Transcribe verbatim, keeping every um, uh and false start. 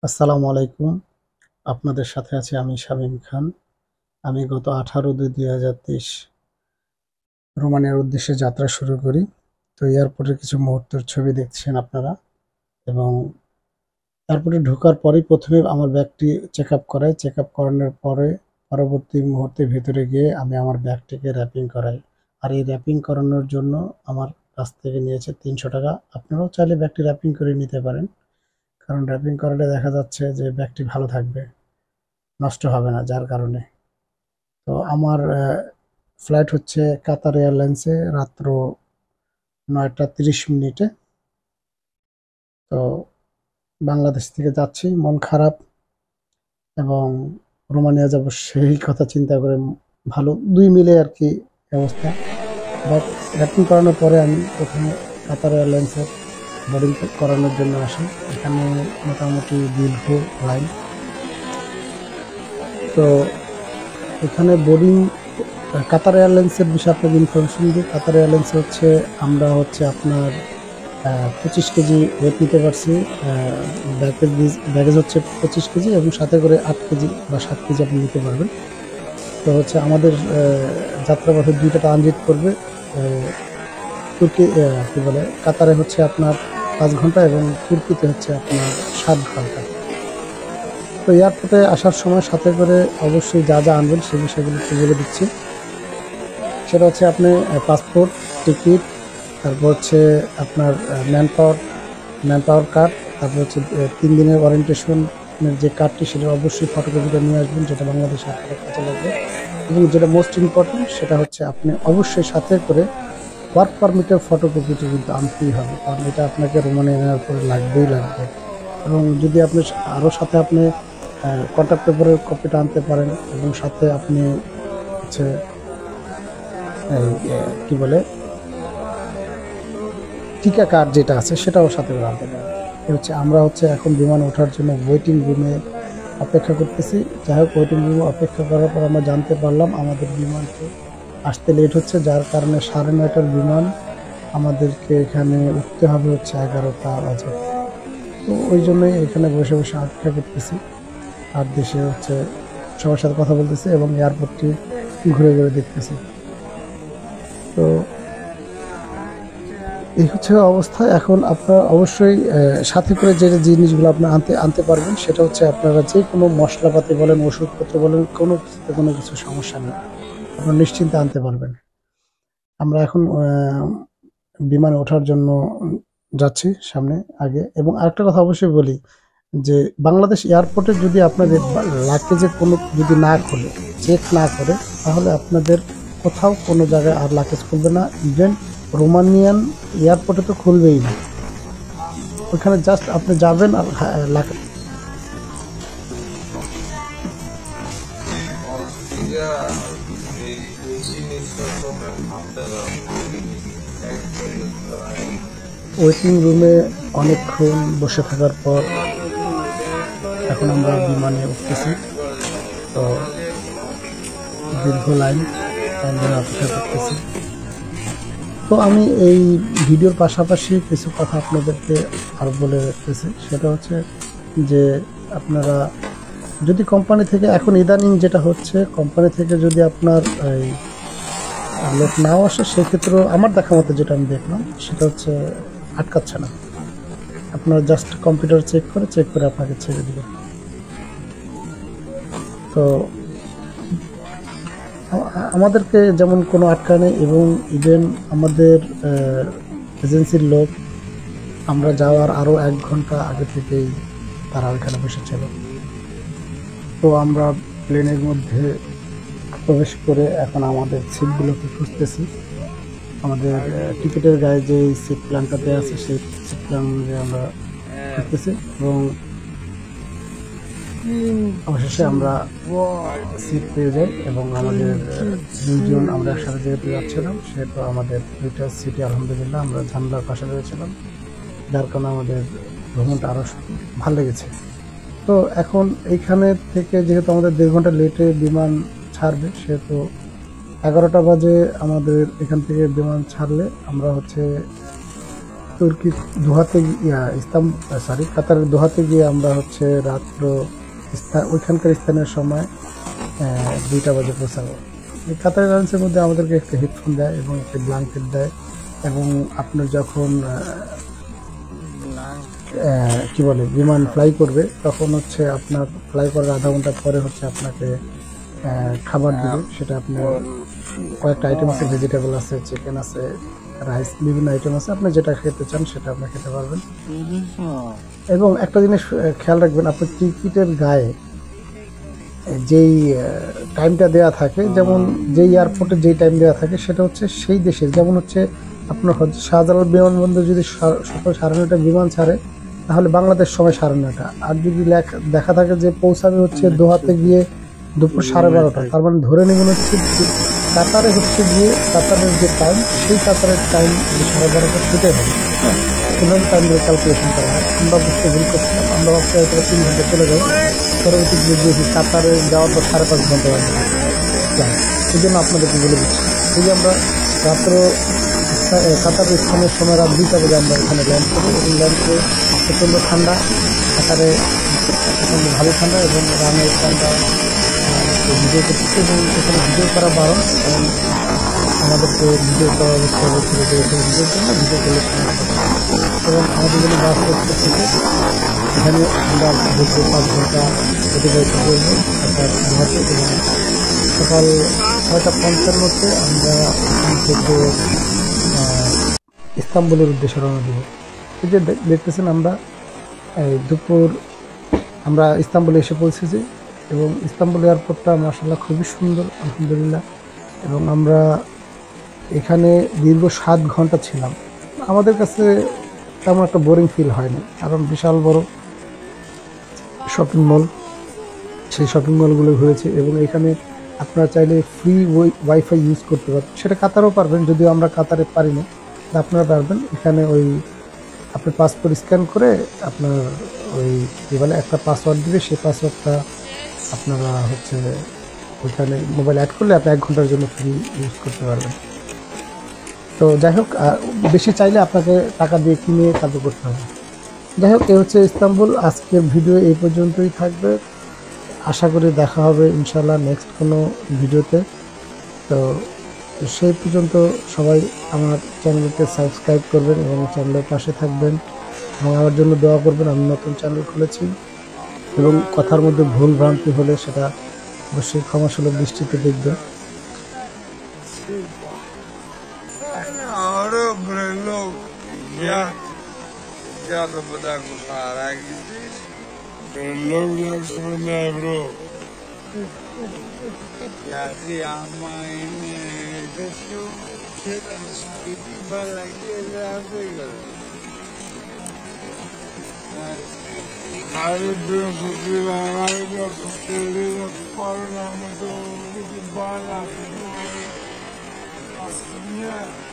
আসসালামু আলাইকুম। আপনাদের সাথে আছি আমি শামীম খান। আমি গত আঠারো দুই দুই হাজার তেইশ রোমানিয়ার উদ্দেশ্যে যাত্রা শুরু করি। তো এয়ারপোর্টের কিছু মুহূর্তের ছবি দেখছেন আপনারা, এবং এয়ারপোর্টে ঢোকার পরেই প্রথমে আমার ব্যাগটি চেক আপ করাই। চেক আপ করানোর পরে পরবর্তী মুহূর্তে ভেতরে গিয়ে আমি আমার ব্যাগটিকে র্যাপিং করাই। আর এই র্যাপিং করানোর জন্য আমার কাছ থেকে নিয়েছে তিনশো টাকা। আপনারাও চাইলে ব্যাগটি র্যাপিং করে নিতে পারেন, কারণ র্যাপিং করালে দেখা যাচ্ছে যে ব্যাগটি ভালো থাকবে, নষ্ট হবে না, যার কারণে। তো আমার ফ্লাইট হচ্ছে কাতার এয়ারলাইন্সে রাত্র নয়টা তিরিশ মিনিটে। তো বাংলাদেশ থেকে যাচ্ছি, মন খারাপ, এবং রোমানিয়া যাব সেই কথা চিন্তা করে ভালো দুই মিলে আর কি অবস্থা। বাট র্যাপিং করানোর পরে আমি প্রথমে কাতার এয়ারলাইন্সের বোর্ডিং করানোর জন্য আসি। এখানে মোটামুটি দীর্ঘ লাইন। তো এখানে বোর্ডিং কাতার এয়ারলাইন্সের বিষয়ে আপনাকে ইনফরমেশন দিই। কাতার এয়ারলাইন্স হচ্ছে আমরা হচ্ছে আপনার পঁচিশ কেজি ওয়েট নিতে পারছি। ব্যাগেজ ব্যাগেজ হচ্ছে পঁচিশ কেজি, এবং সাথে করে আট কেজি বা সাত কেজি আপনি নিতে পারবেন। তো হচ্ছে আমাদের যাত্রাপথে দুইটা ট্রানজিট করবে। তুর্কি কী বলে কাতারে হচ্ছে আপনার পাঁচ ঘন্টা এবং তুর্কিতে হচ্ছে আপনার সাত ঘন্টা। তো এয়ারপোর্টে আসার সময় সাথে করে অবশ্যই যা যা আনবেন সেই বিষয়গুলো একটু বলে দিচ্ছি। সেটা হচ্ছে আপনি পাসপোর্ট, টিকিট, তারপর হচ্ছে আপনার man power man power card, তারপর হচ্ছে তিন দিনের ওয়ারেন্টেশনের যে কার্ডটি সেটা অবশ্যই ফটোকপিটা নিয়ে আসবেন, যেটা বাংলাদেশে আপনার কাছে লাগবে। এবং যেটা মোস্ট ইম্পর্টেন্ট সেটা হচ্ছে আপনি অবশ্যই সাথে করে ওয়ার্ক পারমিটের ফটোকপিটি কিন্তু আনতেই হবে, কারণ এটা আপনাকে রোমানিয়া নেওয়ার পরে লাগবেই লাগবে। এবং যদি আপনি আরও সাথে আপনি কন্ট্যাক্ট পেপারের কপিটা আনতে পারেন, এবং সাথে আপনি হচ্ছে কি বলে টিকা কার্ড যেটা আছে সেটাও সাথে করে আনতে পারেন। হচ্ছে আমরা হচ্ছে এখন বিমানে ওঠার জন্য ওয়েটিং রুমে অপেক্ষা করতেছি। যাই হোক, ওয়েটিং রুমে অপেক্ষা করার পর আমরা জানতে পারলাম আমাদের বিমানটি আসতে লেট হচ্ছে, যার কারণে সাড়ে নয়টার বিমান আমাদেরকে এখানে উঠতে হবে হচ্ছে এগারোটা বাজে। তো ওই জন্যই এখানে বসে বসে অপেক্ষা করতেছি, আর দেশে হচ্ছে সবার সাথে কথা বলতেছি এবং এয়ারপোর্টটি ঘুরে ঘুরে দেখতেছি। তো এই হচ্ছে অবস্থা। এখন আপনারা অবশ্যই সাথে করে যে জিনিসগুলো আপনারা আনতে আনতে পারবেন সেটা হচ্ছে আপনারা যে কোনো মশলাপাতি বলেন, ওষুধপত্র বলেন, কোনো কিছুতে কোনো কিছু সমস্যা নেই, আপনারা নিশ্চিন্তে আনতে পারবেন। আমরা এখন বিমানে ওঠার জন্য যাচ্ছি সামনে আগে। এবং আরেকটা কথা অবশ্যই বলি যে বাংলাদেশ এয়ারপোর্টে যদি আপনাদের লাগেজে কোনো যদি না খোলে, চেক না করে, তাহলে আপনাদের কোথাও কোনো জায়গায় আর লাগেজ খুলবে না। ইভেন রোমানিয়ান এয়ারপোর্টে তো খুলবেই না, ওখানে জাস্ট আপনি যাবেন আর লাগেজ। ওয়েটিং রুমে অনেকক্ষণ বসে থাকার পর এখন আমরা বিমানে উঠতেছি। তো দীর্ঘ লাইন ধরে অপেক্ষা করতেছি। তো আমি এই ভিডিওর পাশাপাশি কিছু কথা আপনাদেরকে আরও বলে রাখতেছি। সেটা হচ্ছে যে আপনারা যদি কোম্পানি থেকে, এখন ইদানিং যেটা হচ্ছে কোম্পানি থেকে যদি আপনার এই লোক নাও আসে, সেক্ষেত্রেও আমার দেখা মতো যেটা আমি দেখলাম সেটা হচ্ছে আটকাচ্ছে না, আপনার জাস্ট কম্পিউটার চেক করে চেক করে আপনাকে ছেড়ে দিবে। তো আমাদেরকে যেমন কোনো আটকা নেই, এবং ইভেন আমাদের এজেন্সির লোক আমরা যাওয়ার আরও এক ঘন্টা আগে থেকেই তারা ওইখানে বসেছিল। তো আমরা প্লেনের মধ্যে প্রবেশ করে এখন আমাদের সিটগুলোকে খুঁজতেছি। আমাদের টিকিটের গায়ে যে সিট প্ল্যানটা দেওয়া আছে সেই সিট প্ল্যান অনুযায়ী আমরা খুঁজতেছি, এবং অবশেষে আমরা সিট পেয়ে যাই। এবং আমাদের দুইজন আমরা একসাথে যেহেতু যাচ্ছিলাম, সেহেতু আমাদের দুইটা সিটে আলহামদুলিল্লাহ আমরা জানলার পাশে রয়েছিলাম, যার কারণে আমাদের ভ্রমণটা আরও ভালো লেগেছে। তো এখন এইখানে থেকে যেহেতু আমাদের দেড় ঘন্টা লেটে বিমান ছাড়বে, সেহেতু এগারোটা বাজে আমাদের এখান থেকে বিমান ছাড়লে আমরা হচ্ছে তুর্কি দোহাতে ইস্তাম্বুল সরি কাতারের দোহাতে গিয়ে আমরা হচ্ছে রাত্র ওইখানকার স্থানের সময় দুইটা বাজে পৌঁছাবো। এই কাতার এয়ারলাইন্সের মধ্যে আমাদেরকে একটা হেডফোন দেয় এবং একটা ব্ল্যাঙ্কেট দেয়, এবং আপনার যখন কি বলে বিমান ফ্লাই করবে তখন হচ্ছে আপনার ফ্লাই করার আধা ঘন্টা পরে হচ্ছে আপনাকে খাবার দেবে। সেটা আপনার কয়েকটা আইটেম আছে, ভেজিটেবল আছে, চিকেন আছে, রাইস, বিভিন্ন আইটেম আছে, আপনি যেটা খেতে চান সেটা আপনি খেতে পারবেন। এবং একটা জিনিস খেয়াল রাখবেন, আপনার টিকিটের গায়ে যেই টাইমটা দেওয়া থাকে, যেমন যেই এয়ারপোর্টে যেই টাইম দেওয়া থাকে সেটা হচ্ছে সেই দেশের, যেমন হচ্ছে আপনার শাহজালাল বিমানবন্দর যদি সকাল সাড়ে নয়টা বিমান ছাড়ে তাহলে বাংলাদেশ সময় সাড়ে নয়টা, আর যদি দেখা থাকে যে পৌঁছাবে হচ্ছে দোহাতে গিয়ে দুপুর সাড়ে বারোটা, তার মানে ধরে নেবেন হচ্ছে কাতারে হচ্ছে গিয়ে কাতারের যে টাইম সেই কাতারের টাইম সাড়ে বারোটা সেটাই হবে। হ্যাঁ, এভাবে টাইমগুলো ক্যালকুলেশন করা হয়। আমরা বুঝতে ভুল করছিলাম, আমরা ভাবছি হয়তো তিন ঘন্টা চলে যাবো, পরবর্তী যে কাতারে যাওয়ার পর সাড়ে পাঁচ ঘন্টা লাগবে। এই জন্য আপনাদেরকে বলে দিচ্ছি, এই যে আমরা রাত্র কাতারের স্থানের সময় রাত দুইটা বাজে আমরা এখানে ল্যান্ড করি, এবং ল্যান্ড করে প্রচণ্ড ঠান্ডা, কাতারে প্রচণ্ড ভালো ঠান্ডা, এবং রানের ঠান্ডা ভিডিও করতেছে, এবং এখানে ভিডিও করা বারণ, এবং আমাদেরকে ভিডিও করা অবস্থায় বলছিল যে এখানে ভিডিওর জন্য ভিডিও করলে, এবং আমাদের জন্য বাস করতে থেকে এখানে আমরা বসে পাঁচ ঘন্টা অতিবাহিত করবো কাতার দোহাতে, এবং সকাল ছয়টা পঞ্চান্নতে আমরা এখান থেকে ইস্তাম্বুলের উদ্দেশ্যে রওনা দেব। এই যে দেখতেছেন আমরা এই দুপুর আমরা ইস্তাম্বুলে এসে পৌঁছেছি, এবং ইস্তাম্বুল এয়ারপোর্টটা মাশাআল্লাহ খুবই সুন্দর, আলহামদুলিল্লাহ। এবং আমরা এখানে দীর্ঘ সাত ঘন্টা ছিলাম। আমাদের কাছে তেমন একটা বোরিং ফিল হয়নি, কারণ বিশাল বড় শপিং মল, সেই শপিং মলগুলো ঘুরেছি, এবং এখানে আপনারা চাইলে ফ্রি ওয়াইফাই ইউজ করতে পারবেন। সেটা কাতারও পারবেন, যদিও আমরা কাতারে পারি না, আপনারা পারবেন। এখানে ওই আপনি পাসপোর্ট স্ক্যান করে আপনার ওই কী বলে একটা পাসওয়ার্ড দিবে, সেই পাসওয়ার্ডটা আপনারা হচ্ছে ওইখানে মোবাইল অ্যাড করলে আপনি এক ঘন্টার জন্য ফ্রি ইউজ করতে পারবেন। তো যাই হোক, বেশি চাইলে আপনাকে টাকা দিয়ে কিনে কাজও করতে হবে। যাই হোক, এ হচ্ছে ইস্তাম্বুল। আজকের ভিডিও এই পর্যন্তই থাকবে, আশা করি দেখা হবে ইনশাল্লাহ নেক্সট কোনো ভিডিওতে। তো সেই পর্যন্ত সবাই আমার চ্যানেলকে সাবস্ক্রাইব করবেন এবং চ্যানেলের পাশে থাকবেন, এবং আমার জন্য দোয়া করবেন। আমি নতুন চ্যানেল খুলেছি, এবং কথার মধ্যে ভুল ভ্রান্তি হলে সেটা অবশ্যই ক্ষমাসুলভ দৃষ্টিতে দেখবেন। Hare Krishna, Hare Krishna, Hare Krishna,